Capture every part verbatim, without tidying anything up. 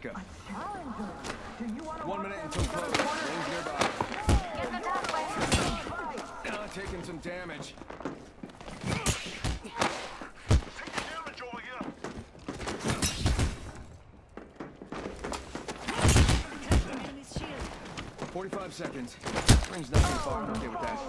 Chica. One minute until close. Rings nearby. Get the top way. Now taking some damage. Taking damage over here. Forty-five seconds. Rings not too far. I'm okay with that.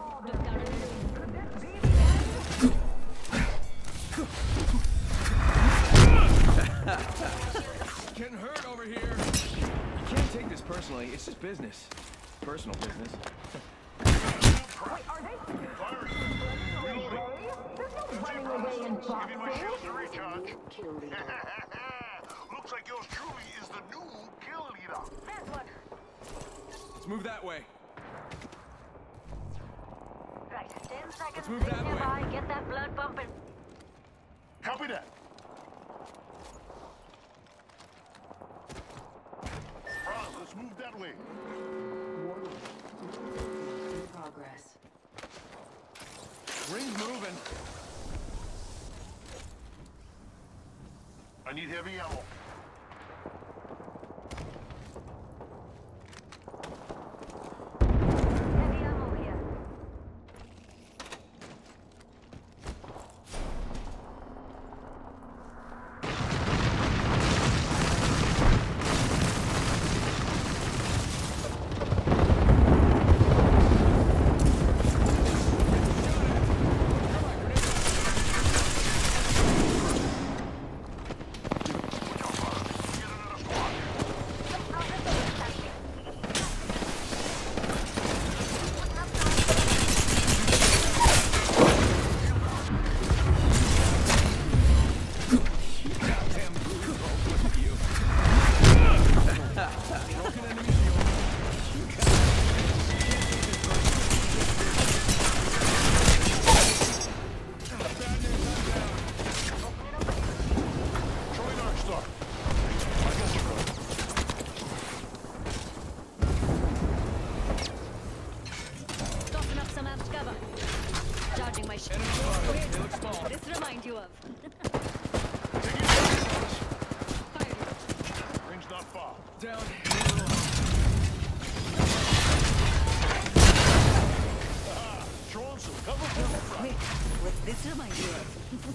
Getting hurt over here. You can't take this personally. It's just business. Personal business. Wait, are they? Fire. Reloading. Giving my shields to recharge. Looks like yours truly is the new kill leader. There's one. Let's move that way. Right, ten seconds. Let's move that way. Nearby. Get that blood pumping. Copy that. Franz, let's move that way. Progress. Ring's moving. I need heavy ammo. Heavy ammo here. This remind you of. Range not far. Down. Ah, throwing some cover for the front. Wait, what's this remind you of?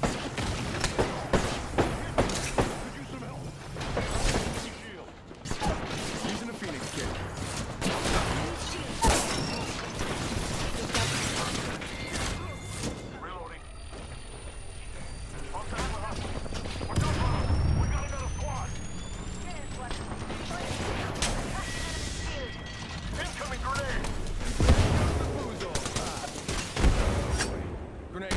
Could use some help. Shield. Using a Phoenix kit. Reloading. On time with us. Watch out, brother. We got another squad. There's one. Incoming grenade. Grenade. Grenade.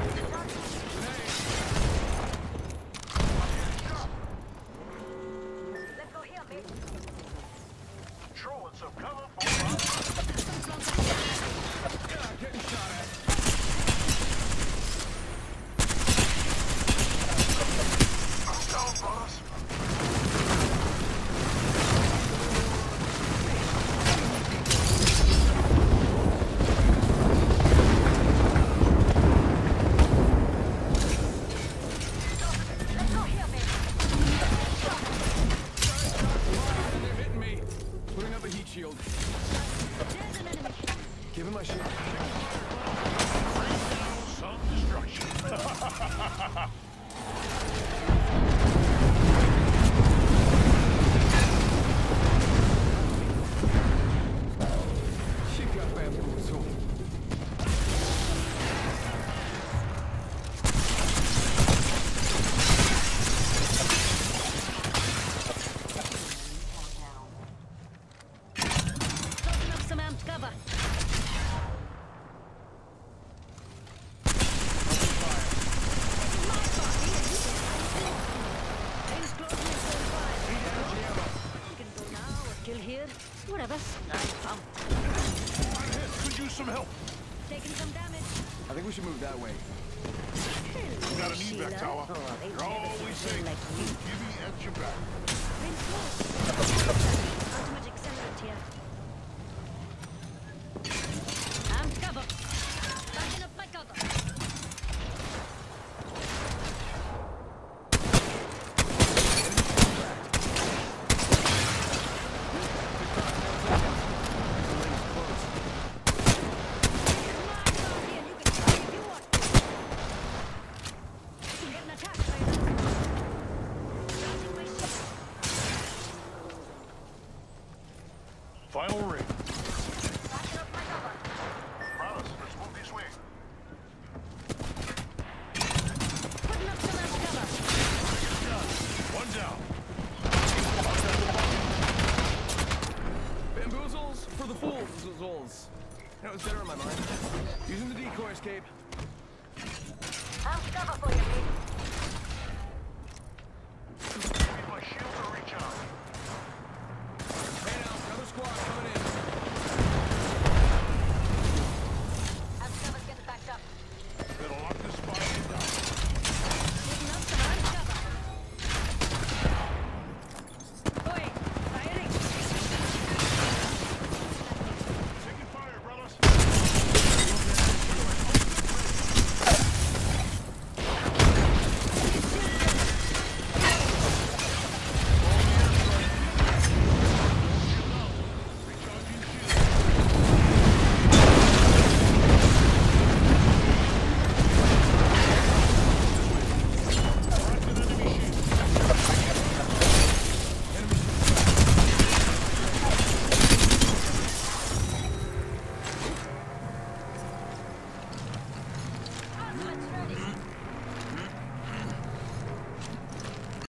Let's go here, mate. Throwing some cover for Yeah, getting shot at. I'm down, brothers. Let's go here, mate. They're hitting me. Putting up a heat shield. There's an enemy. Give him my shield. Some destruction. She got bamboozled. Tossing up some amped cover. Things closing in forty-five. We can go now or kill here. Whatever. I'm pumped. I'm hit. Could use some help. Taking some damage. I think we should move that way. Got an evac tower. Oh, they You're always safe. like you. Give me at your back. Been close. Ultimate accelerant here. Amped cover. Backing up my cover. Final ring. Promise, let's move this way. Putting up some else cover. One down. Bamboozles for the fools. That was better in my mind. Using the decoy escape. I'll cover for you, mate.